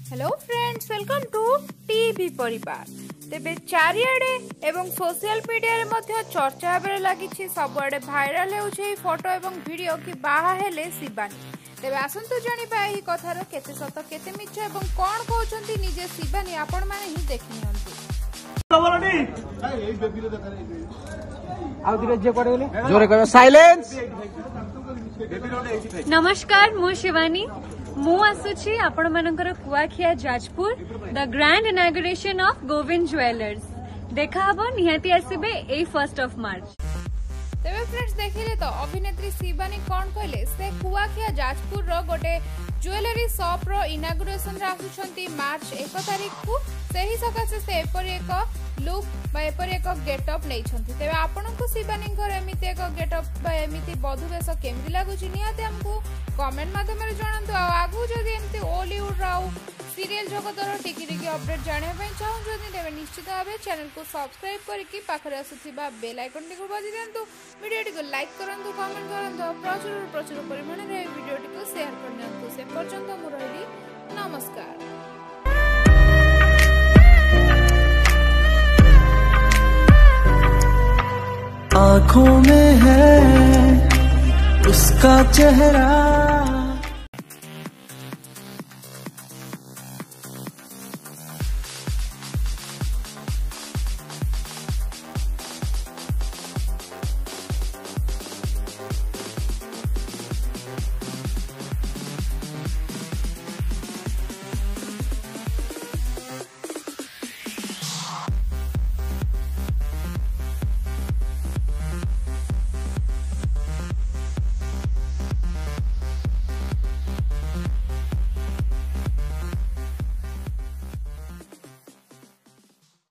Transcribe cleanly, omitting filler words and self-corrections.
Hello friends, welcome to TV Parivar. तेबे चारिआडे एवं social media रे मध्य चर्चा हेबे लागिछि, सबआडे भाइराल हेउछि फोटो एवं वीडियो कि बाहा हेले शिबानी। तेबे आसंतु जानिबा एही कथार केते सत केते मिछ एवं कोन कहउछंती निजे शिबानी, आपण माने ही देखि नियंतु। जोरे कहो साइलेंस। नमस्कार, मु शिवानी। मु आसुछि आपण मानकर कुआखिया Jajpur the grand inauguration of Govind jewellers. देखा हबो निहाती आसीबे ए 1 मार्च। तेबे फ्रेंड्स देखिले तो अभिनेत्री शिबानी कोन कहले, से कुआखिया जाजपुर रो गोटे ज्वेलरी शॉप रो इनॉग्रेशन रे आसुछंती मार्च 1 तारिख को। सेही सकासे से एपरि एक लुक बा एपरि एक गेटअप नै छंती। तेबे आपनकु शिबानी घर एमिति एक गेटअप बा एमिति बधुवेश केमि लागुछि निहाती हमकु कमेंट माध्यम रे जणांतु। आगु जदी एमिति हॉलीवुड राउ सीरियल जगतर टिकी अपडेट जानिया पई चाहू जदी तेबे निश्चित भाबे चैनल को सब्सक्राइब करके पाखरे आसुथिबा बेल आइकन टिको बजि देंतु। वीडियो को लाइक करंतु, कमेंट करंतु, प्रचुर परिमाण रे वीडियो को शेयर कर देंतु। से पर्यंत मु रहिली, नमस्कार। आँखों में है उसका चेहरा।